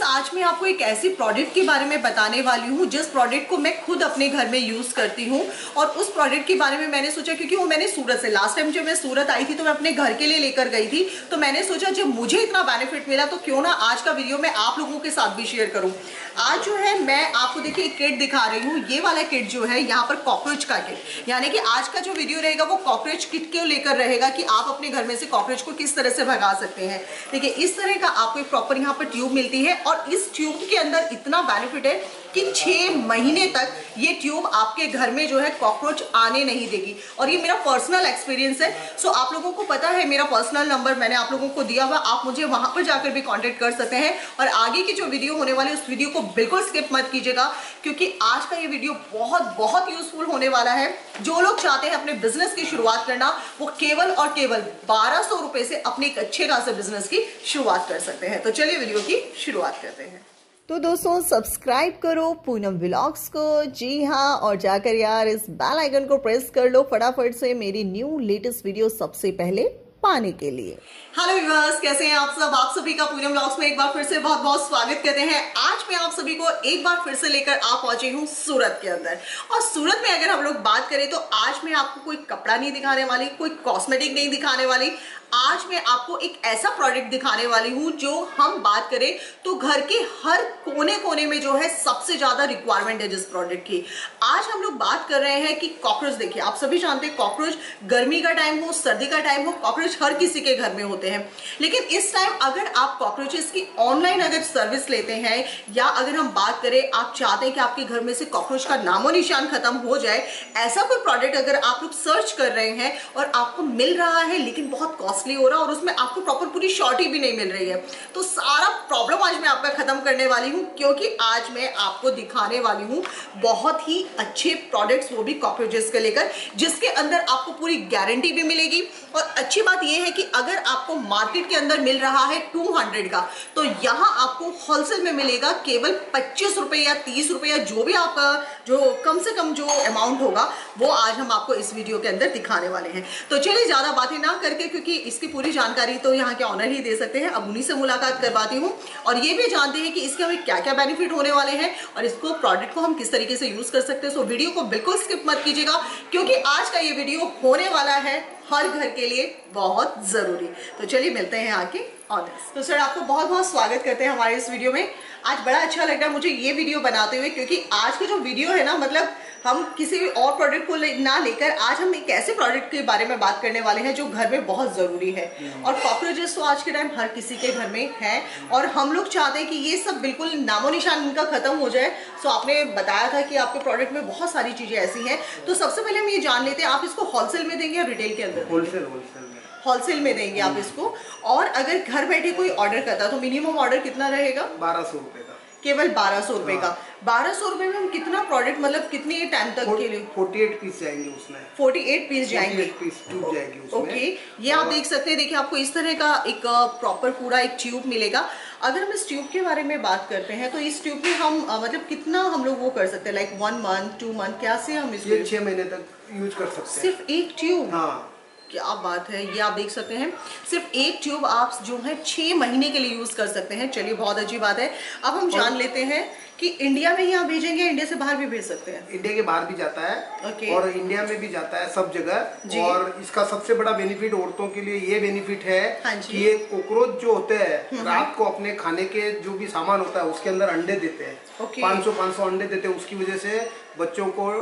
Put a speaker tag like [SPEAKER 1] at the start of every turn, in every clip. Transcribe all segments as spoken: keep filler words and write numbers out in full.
[SPEAKER 1] आज मैं आपको एक ऐसी प्रोडक्ट के बारे में बताने वाली हूँ जिस प्रोडक्ट को मैं खुद अपने घर में यूज करती हूँ। और उस प्रोडक्ट के बारे में मैंने सोचा, क्योंकि वो मैंने सूरत से लास्ट टाइम जब मैं सूरत आई थी तो मैं अपने घर के लिए लेकर गई थी, तो मैंने सोचा जब मुझे इतना बेनिफिट मिला तो क्यों ना आज का वीडियो मैं आप लोगों के साथ भी शेयर करूँ। आज जो है मैं आपको देखिए एक किट दिखा रही हूँ। ये वाला किट जो है यहाँ पर कॉकरोच का किट, यानी कि आज का जो वीडियो रहेगा वो कॉकरोच किट को लेकर रहेगा कि आप अपने घर में से कॉकरोच को किस तरह से भगा सकते हैं। देखिए इस तरह का आपको एक प्रॉपर यहाँ पर ट्यूब मिलती है और इस ट्यूब के अंदर इतना बेनिफिट है कि छह महीने तक ये ट्यूब आपके घर में जो है कॉकरोच आने नहीं देगी। और ये मेरा पर्सनल एक्सपीरियंस है। सो आप लोगों को पता है मेरा पर्सनल नंबर मैंने आप लोगों को दिया हुआ, आप मुझे वहां पर जाकर भी कांटेक्ट कर सकते हैं। और आगे की जो वीडियो होने वाली है उस वीडियो को बिल्कुल स्किप मत कीजिएगा, क्योंकि आज का ये वीडियो बहुत बहुत यूजफुल होने वाला है। जो लोग चाहते हैं अपने बिजनेस की शुरुआत करना, वो केवल और केवल बारह सौ रुपए से अपने एक अच्छे खासे बिजनेस की शुरुआत कर सकते हैं। तो चलिए वीडियो की शुरुआत करते हैं। तो दोस्तों सब्सक्राइब करो पूनम व्लॉग्स को, जी हाँ, और जाकर यार इस बेल आइकन को प्रेस कर लो फटाफट से मेरी न्यू लेटेस्ट वीडियो सबसे पहले पाने के लिए। हेलो व्यूअर्स, कैसे हैं आप सब? आप सभी का पूनम व्लॉग्स में एक बार फिर से बहुत बहुत स्वागत करते हैं। आज मैं आप सभी को एक बार फिर से लेकर आ पहुंची हूँ सूरत के अंदर। और सूरत में अगर हम लोग बात करें तो आज मैं आपको कोई कपड़ा नहीं दिखाने वाली, कोई कॉस्मेटिक नहीं दिखाने वाली। आज मैं आपको एक ऐसा प्रोडक्ट दिखाने वाली हूं जो हम बात करें तो घर के हर कोने कोने में जो है सबसे ज्यादा रिक्वायरमेंट है जिस प्रोडक्ट की। आज हम लोग बात कर रहे हैं कि कॉकरोच। देखिए आप सभी जानते हैं कॉकरोच गर्मी का टाइम हो, सर्दी का टाइम हो, कॉकरोच हर किसी के घर में होते हैं। लेकिन इस टाइम अगर आप कॉकरोचेस की ऑनलाइन अगर सर्विस लेते हैं, या अगर हम बात करें आप चाहते हैं कि आपके घर में से कॉकरोच का नामो निशान खत्म हो जाए, ऐसा कोई प्रोडक्ट अगर आप लोग सर्च कर रहे हैं और आपको मिल रहा है लेकिन बहुत कॉस्टली हो रहा है और उसमें आपको प्रॉपर पूरी शॉर्टी भी नहीं मिल रही है, तो सारा प्रॉब्लम आज मैं आपका खत्म करने वाली हूं। क्योंकि आज मैं आपको दिखाने वाली हूं बहुत ही अच्छे प्रोडक्ट्स, वो भी कॉकरोचेस के लेकर, जिसके अंदर आपको पूरी गारंटी भी मिलेगी। और अच्छी बात यह है कि अगर आपको मार्केट के अंदर मिल रहा है दो सौ का, तो यहां आपको होलसेल में मिलेगा केवल पच्चीस रुपए या तीस रुपए, या जो भी आपका जो कम से कम जो अमाउंट होगा वो आज हम आपको इस वीडियो के अंदर दिखाने वाले हैं। तो चलिए ज्यादा बातें ना करके, क्योंकि इसकी पूरी जानकारी तो यहाँ के ऑनर ही दे सकते हैं, अब उन्हीं से मुलाकात करवाती हूँ और ये भी जानते हैं कि इसके हमें क्या क्या बेनिफिट होने वाले हैं और इसको प्रोडक्ट को हम किस तरीके से यूज कर सकते हैं। सो वीडियो को बिल्कुल स्किप मत कीजिएगा, क्योंकि आज का ये वीडियो होने वाला है हर घर के लिए बहुत जरूरी। तो चलिए मिलते हैं आके ऑनर्स। तो सर आपको बहुत बहुत स्वागत करते हैं हमारे इस वीडियो में। आज बड़ा अच्छा लग रहा है मुझे ये वीडियो बनाते हुए, क्योंकि आज की जो वीडियो है ना, मतलब हम किसी भी और प्रोडक्ट को ले, ना लेकर आज हम एक ऐसे प्रोडक्ट के बारे में बात करने वाले हैं जो घर में बहुत जरूरी है। और कॉकरोचेस तो आज के टाइम हर किसी के घर में है और हम लोग चाहते हैं कि ये सब बिल्कुल नामो निशान इनका खत्म हो जाए। सो आपने बताया था कि आपके प्रोडक्ट में बहुत सारी चीजें ऐसी हैं, तो सबसे पहले हम ये जान लेते हैं आप इसको होलसेल में देंगे या रिटेल के अंदर?
[SPEAKER 2] होलसेल होलसेल में
[SPEAKER 1] होलसेल में देंगे आप इसको। और अगर घर बैठे कोई ऑर्डर करता है तो मिनिमम ऑर्डर कितना रहेगा?
[SPEAKER 2] बारह सौ रुपए का,
[SPEAKER 1] केवल बारह सौ रुपए का। बारह सौ रुपए में हम कितना प्रोडक्ट, मतलब कितने टाइम तक के लिए?
[SPEAKER 2] अड़तालीस पीस जाएंगे उसमें,
[SPEAKER 1] अड़तालीस पीस जाएंगे,
[SPEAKER 2] पीस ट्यूब जाएगी उसमें।
[SPEAKER 1] ओके, ये आप देख सकते हैं। देखिए आपको इस तरह का एक प्रॉपर पूरा एक ट्यूब मिलेगा। अगर हम इस ट्यूब के बारे में बात करते हैं तो इस ट्यूब में हम मतलब कितना हम लोग वो कर सकते हैं, like one month two month क्या से हम इसको
[SPEAKER 2] छह महीने तक यूज कर सकते हैं।
[SPEAKER 1] सिर्फ एक ट्यूब?
[SPEAKER 2] हाँ,
[SPEAKER 1] क्या बात है, ये आप देख सकते हैं सिर्फ एक ट्यूब आप जो है छह महीने के लिए यूज कर सकते हैं। चलिए बहुत अच्छी बात है। अब हम जान लेते हैं कि इंडिया में ही आप भेजेंगे, इंडिया से बाहर भी भेज सकते हैं?
[SPEAKER 2] इंडिया के बाहर भी जाता है
[SPEAKER 1] okay.
[SPEAKER 2] और इंडिया में भी जाता है, सब जगह। और इसका सबसे बड़ा बेनिफिट औरतों के लिए ये बेनिफिट है कि ये कॉकरोच जो होते हैं रात को अपने खाने के जो भी सामान होता है उसके अंदर अंडे देते हैं।
[SPEAKER 1] okay.
[SPEAKER 2] पाँच सौ पाँच सौ अंडे देते हैं। उसकी वजह से बच्चों को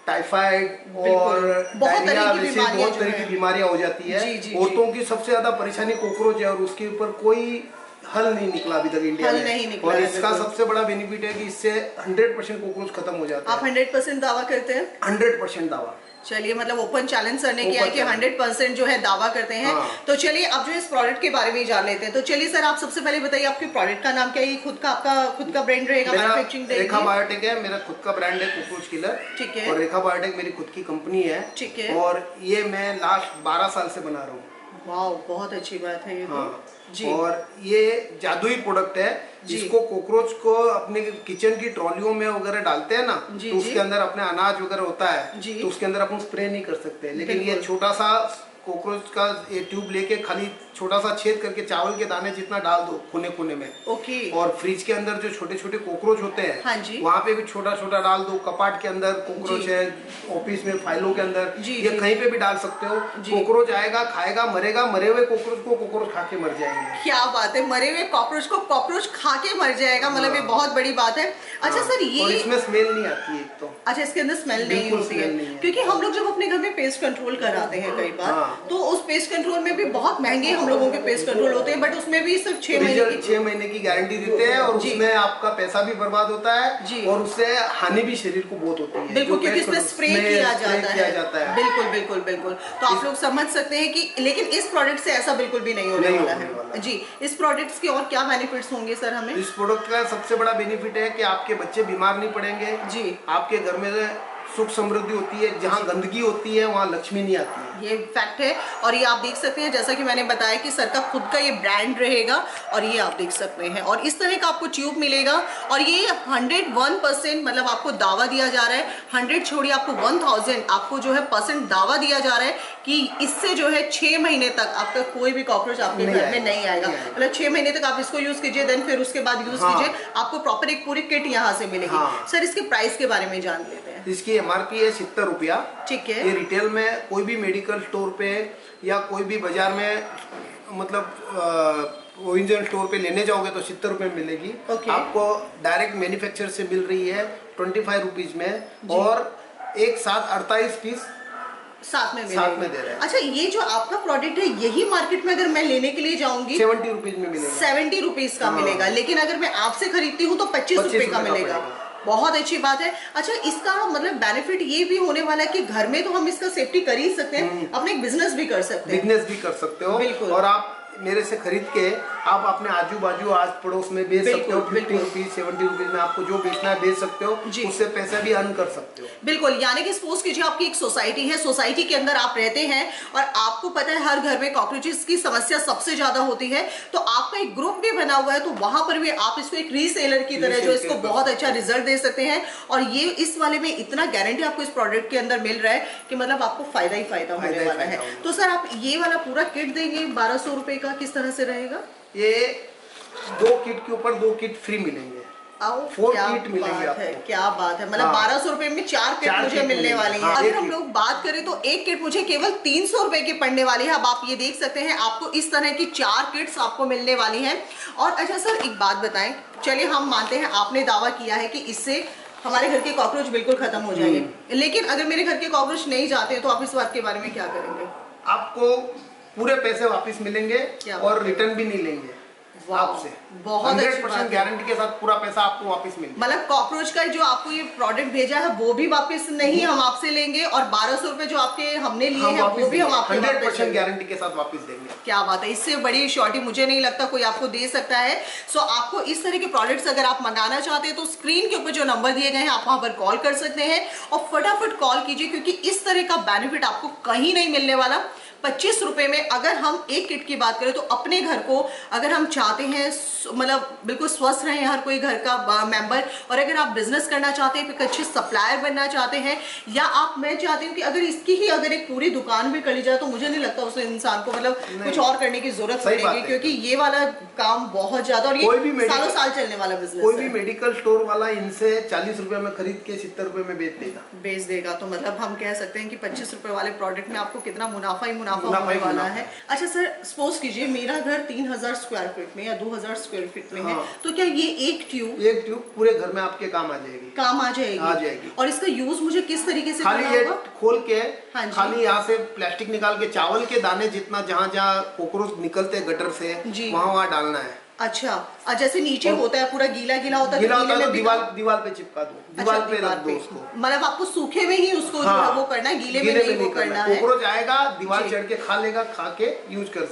[SPEAKER 2] टाइफाइड और डायरिया वैसे बहुत तरह की बीमारियां हो जाती है। औरतों की सबसे ज्यादा परेशानी कॉकरोच है और उसके ऊपर कोई हल नहीं निकला अभी तक इंडिया में।
[SPEAKER 1] नहीं निकला।
[SPEAKER 2] और इसका सबसे बड़ा बेनिफिट है कि इससे हंड्रेड परसेंट कॉकरोच खत्म हो जाता है।
[SPEAKER 1] आप हंड्रेड परसेंट दावा करते हैं?
[SPEAKER 2] हंड्रेड परसेंट दावा।
[SPEAKER 1] चलिए मतलब ओपन चैलेंज करने की है कि हंड्रेड परसेंट जो है दावा करते हैं। हाँ। तो चलिए अब जो इस प्रोडक्ट के बारे में जान लेते हैं। तो चलिए सर आप सबसे पहले बताइए आपके प्रोडक्ट का नाम क्या है? खुद का आपका खुद का ब्रांड रहेगा? मैन्युफैक्चरिंग
[SPEAKER 2] रेखा बायोटेक है, मेरा खुद का ब्रांड है कॉकरोच किलर।
[SPEAKER 1] ठीक है।
[SPEAKER 2] और रेखा बायोटेक मेरी खुद की कंपनी है।
[SPEAKER 1] ठीक है।
[SPEAKER 2] और ये मैं लास्ट बारह साल से बना रहा हूँ।
[SPEAKER 1] वाह, बहुत अच्छी बात है ये तो।
[SPEAKER 2] हाँ। जी। और ये जादुई प्रोडक्ट है, जिसको कॉकरोच को अपने किचन की ट्रॉलियों में वगैरह डालते हैं ना, तो उसके अंदर अपने अनाज वगैरह होता है, तो उसके अंदर अपन स्प्रे नहीं कर सकते। लेकिन ये छोटा सा कॉकरोच का ये ट्यूब लेके खाली छोटा सा छेद करके चावल के दाने जितना डाल दो कोने कोने में।
[SPEAKER 1] ओके।
[SPEAKER 2] और फ्रिज के अंदर जो छोटे छोटे कॉकरोच होते हैं,
[SPEAKER 1] हाँ जी,
[SPEAKER 2] वहाँ पे भी छोटा छोटा डाल दो। कपाट के अंदर कॉकरोच है, ऑफिस में फाइलों के अंदर, ये कहीं पे भी डाल सकते हो। कॉकरोच आएगा, खाएगा, मरेगा, मरे हुए कॉकरोच को कॉकरोच खा के मर जाएंगे।
[SPEAKER 1] क्या बात है, मरे हुए कॉकरोच को कॉकरोच खा के मर जाएगा, मतलब ये बहुत बड़ी बात है। अच्छा सर, ये
[SPEAKER 2] और इसमें स्मेल नहीं आती है तो।
[SPEAKER 1] अच्छा, इसके अंदर स्मेल नहीं होती है, क्योंकि हम लोग जब अपने घर में पेस्ट कंट्रोल कराते हैं कई बार, तो उस पेस्ट कंट्रोल में भी बहुत महंगे हम लोगों के पेस्ट कंट्रोल होते हैं, बट उसमें भी सिर्फ छह महीने की
[SPEAKER 2] छह महीने की गारंटी देते हैं, और उसमें आपका पैसा भी बर्बाद होता है और उससे हानि भी शरीर को बहुत होती है।
[SPEAKER 1] बिल्कुल, क्योंकि इसमें स्प्रे किया जाता है। बिल्कुल बिल्कुल बिल्कुल। तो आप लोग समझ सकते हैं कि, लेकिन इस प्रोडक्ट से ऐसा बिल्कुल भी नहीं होने वाला है जी। इस प्रोडक्ट्स के और क्या बेनिफिट्स होंगे सर हमें?
[SPEAKER 2] इस प्रोडक्ट का सबसे बड़ा बेनिफिट है कि आपके बच्चे बीमार नहीं पड़ेंगे जी, आपके घर में सुख समृद्धि होती है। जहाँ गंदगी होती है वहाँ लक्ष्मी नहीं आती है,
[SPEAKER 1] ये फैक्ट है। और ये आप देख सकते हैं, जैसा कि मैंने बताया कि सर का खुद का ये ब्रांड रहेगा, और ये आप देख सकते हैं, और इस तरह का आपको ट्यूब मिलेगा। और ये हंड्रेड वन परसेंट मतलब आपको दावा दिया जा रहा है, हंड्रेड छोड़िए आपको वन थाउजेंड आपको जो है परसेंट दावा दिया जा रहा है कि इससे जो है छह महीने तक आपका कोई भी कॉकरोच आपके घर में नहीं आएगा। मतलब छह महीने तक आप इसको यूज कीजिए, देन फिर उसके बाद यूज कीजिए, आपको प्रॉपर एक पूरी किट यहाँ से मिलेगी। सर, इसके प्राइस के बारे में जान लेते हैं।
[SPEAKER 2] इसकी एमआरपी है सत्तर रुपया, ठीक है। ये रिटेल में कोई भी मेडिकल स्टोर पे या कोई भी बाजार में, मतलब ओरिजिनल स्टोर पे लेने जाओगे तो सत्तर रुपए मिलेगी। okay. आपको डायरेक्ट मैन्युफैक्चर से मिल रही है ट्वेंटी फाइव रुपीज में, और एक साथ अड़तालीस पीस
[SPEAKER 1] साथ में
[SPEAKER 2] साथ में दे रहे हैं।
[SPEAKER 1] अच्छा, ये जो आपका प्रोडक्ट है, यही मार्केट में अगर मैं लेने के लिए जाऊंगी
[SPEAKER 2] सेवेंटी रुपीज में मिलेगा,
[SPEAKER 1] सेवेंटी रुपीज का मिलेगा, लेकिन अगर मैं आपसे खरीदती हूँ तो पच्चीस रुपए का मिलेगा। बहुत अच्छी बात है। अच्छा, इसका मतलब बेनिफिट ये भी होने वाला है कि घर में तो हम इसका सेफ्टी कर ही सकते हैं, अपने बिजनेस भी कर सकते हैं।
[SPEAKER 2] बिजनेस भी कर सकते हो, बिल्कुल। और आप मेरे से खरीद के आप अपने आजू बाजू आस पड़ोस में बेच सकते हो। फिफ्टी रुपीज सेवेंटी रुपीज में आपको जो बेचना है बेच सकते हो, उससे पैसा भी अर्न कर सकते हो।
[SPEAKER 1] बिल्कुल, यानी कि सपोज कीजिए आपकी एक सोसाइटी है, सोसाइटी के अंदर आप रहते हैं और आपको पता है हर घर में कॉकरोचेस की समस्या सबसे ज्यादा होती है, तो आपका एक ग्रुप भी बना हुआ है, तो वहां पर भी आप इसको एक रीसेलर की तरह जो इसको बहुत अच्छा रिजल्ट दे सकते हैं। और ये इस वाले में इतना गारंटी आपको इस प्रोडक्ट के अंदर मिल रहा है कि मतलब आपको फायदा ही फायदा होने वाला है। तो सर, आप ये वाला पूरा किट देंगे बारह सौ रुपए का, किस तरह से रहेगा?
[SPEAKER 2] ये दो किट के ऊपर दो किट फ्री मिलेंगे, फोर किट मिलेंगे आपको।
[SPEAKER 1] क्या बात है, मतलब बारह सौ रुपए में चार किट मुझे मिलने वाली है। अगर हम लोग बात करें तो एक किट मुझे केवल तीन सौ रुपए की पड़ने वाली है। अब आप ये देख सकते हैं, आपको इस तरह की चार किट्स आपको मिलने वाली हैं। और अच्छा सर, एक बात बताएं, चलिए हम मानते हैं आपने दावा किया है कि इससे हमारे घर के कॉकरोच बिल्कुल खत्म हो जाएंगे, लेकिन अगर मेरे घर के कॉकरोच नहीं जाते तो आप इस बात के बारे में क्या करेंगे?
[SPEAKER 2] आपको पूरे पैसे वापस मिलेंगे और रिटर्न भी नहीं लेंगे आपसे।
[SPEAKER 1] बहुत
[SPEAKER 2] हंड्रेड परसेंट गारंटी के साथ पूरा पैसा आपको वापस मिलेगा।
[SPEAKER 1] मतलब कॉकरोच का जो आपको ये प्रोडक्ट भेजा है वो भी वापस नहीं हम आपसे लेंगे, और बारह सौ रुपए जो आपके हमने लिए हैं वो भी हम आपको
[SPEAKER 2] हंड्रेड परसेंट गारंटी के साथ वापस देंगे।
[SPEAKER 1] क्या बात है, इससे बड़ी श्योरिटी मुझे नहीं लगता कोई आपको दे सकता है। सो आपको इस तरह के प्रोडक्ट्स अगर आप मंगाना चाहते हैं तो स्क्रीन के ऊपर जो नंबर दिए गए हैं आप वहां पर कॉल कर सकते हैं, और फटाफट कॉल कीजिए, क्योंकि इस तरह का बेनिफिट आपको कहीं नहीं मिलने वाला। पच्चीस रुपए में अगर हम एक किट की बात करें तो अपने घर को अगर हम चाहते हैं मतलब बिल्कुल स्वस्थ रहें हर कोई घर का मेंबर, और अगर आप बिजनेस करना चाहते हैं, एक अच्छे सप्लायर बनना चाहते हैं, या आप मैं चाहती हूँ कि अगर इसकी ही अगर एक पूरी दुकान भी कर ली जाए तो मुझे नहीं लगता उस इंसान को मतलब कुछ और करने की जरूरत पड़ेगी, क्योंकि ये वाला काम बहुत ज्यादा और ये सालों साल चलने वाला बिजनेस।
[SPEAKER 2] कोई भी मेडिकल स्टोर वाला इनसे चालीस रुपए में खरीद के सत्तर रुपए में बेच देगा
[SPEAKER 1] बेच देगा तो मतलब हम कह सकते हैं कि पच्चीस रुपए वाले प्रोडक्ट में आपको कितना मुनाफा ही मुनाफा होने वाला है। अच्छा सर, सपोज कीजिए मेरा घर तीन हजार स्क्वायर फीट में या दो हजार स्क्वायर फीट में है, तो क्या ये एक ट्यूब
[SPEAKER 2] एक ट्यूब पूरे घर में आपके काम आ जाएगी?
[SPEAKER 1] काम आ जाएगी,
[SPEAKER 2] आ जाएगी।
[SPEAKER 1] और इसका यूज मुझे किस तरीके से
[SPEAKER 2] खाली ये खोल के खाली यहाँ से प्लास्टिक निकाल के चावल के दाने जितना जहाँ जहाँ कॉकरोच निकलते गटर से वहाँ वहाँ डालना है।
[SPEAKER 1] अच्छा, जैसे नीचे होता है पूरा गीला गीला होता है,
[SPEAKER 2] गीला होता है तो दीवार दीवार पे चिपका दो, दीवार पे रख दो उसको।
[SPEAKER 1] मतलब आपको सूखे में ही उसको वो करना है, गीले में नहीं वो करना है।
[SPEAKER 2] कॉकरोच आएगा, दीवार चढ़ के खा लेगा, खा के यूज कर सकता है।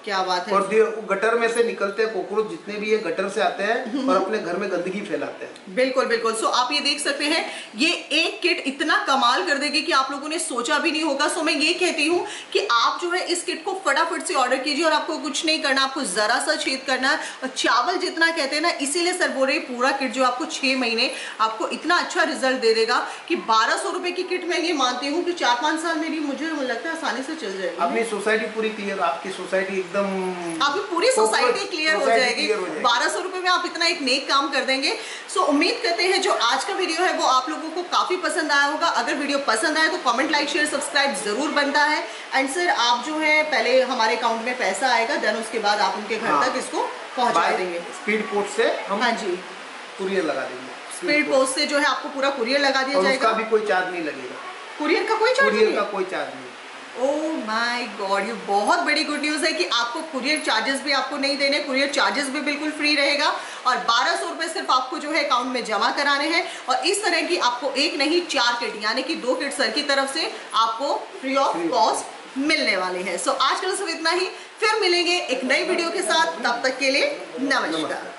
[SPEAKER 1] क्या बात है।
[SPEAKER 2] और गटर में से निकलते हैं कॉकरोच जितने भी है गटर से आते हैं और अपने घर में गंदगी फैलाते हैं।
[SPEAKER 1] बिल्कुल बिल्कुल। सो आप ये देख सकते हैं, ये एक किट इतना कमाल कर देगी कि आप लोगों ने सोचा भी नहीं होगा। सो मैं ये कहती हूँ कि आप जो है इस किट को फटाफट से ऑर्डर कीजिए और आपको कुछ नहीं करना, आपको जरा सा छेद करना है और चावल जितना कहते हैं ना, इसीलिए सर बोल रहे पूरा किट जो आपको छह महीने आपको इतना अच्छा रिजल्ट दे देगा कि बारह सौ रुपए की किट मैं ये मानती हूँ कि चार पांच साल मेरी मुझे लगता है आसानी से चल जाएगी।
[SPEAKER 2] अपनी सोसाइटी पूरी क्लियर, आपकी सोसाइटी एकदम,
[SPEAKER 1] आपकी पूरी सोसाइटी क्लियर हो जाएगी। बारह सौ रुपए में आप इतना एक नेक काम कर देंगे। सो उम्मीद करते हैं जो आज का वीडियो है वो आप लोगों को काफी पसंद आया होगा। अगर वीडियो पसंद आए तो कमेंट, लाइक, शेयर, सब्सक्राइब जरूर बनता है। एंड सर आप जो है पहले हमारे अकाउंट में पैसा आएगा, देन उसके बाद आप उनके घर हाँ, तक इसको पहुंचा देंगे।
[SPEAKER 2] स्पीड पोस्ट से हम
[SPEAKER 1] हाँ जी
[SPEAKER 2] कुरियर लगा देंगे।
[SPEAKER 1] स्पीड पोस्ट से जो है आपको पूरा कुरियर लगा दिया जाएगा।
[SPEAKER 2] उसका भी कोई चार्ज नहीं लगेगा।
[SPEAKER 1] कुरियर का कोई चार्ज
[SPEAKER 2] कुरियर का कोई चार्ज नहीं।
[SPEAKER 1] ओह माय गॉड, ये बहुत बड़ी गुड न्यूज है कि आपको कुरियर चार्जेस भी आपको नहीं देने, कुरियर चार्जेस भी बिल्कुल फ्री रहेगा और बारह सौ रुपए सिर्फ आपको जो है अकाउंट में जमा कराने हैं। और इस तरह की आपको एक नहीं चार किट यानी कि दो किट सर की तरफ से आपको फ्री ऑफ कॉस्ट मिलने वाले हैं। सो आज के लिए सिर्फ इतना ही, फिर मिलेंगे एक नई वीडियो के साथ, तब तक के लिए नमस्कार।